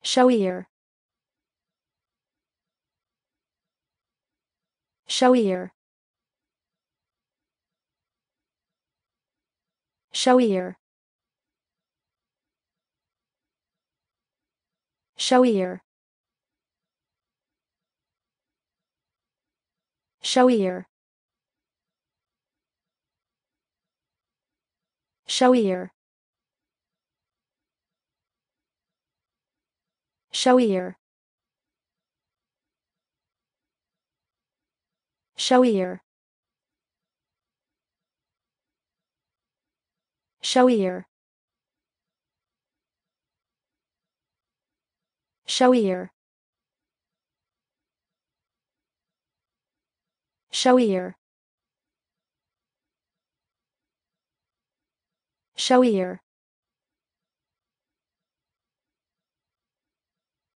Showier. Showier. Showier. Showier. Showier. Showier. Showier. Showier. Showier. Showier. Showier. Showier.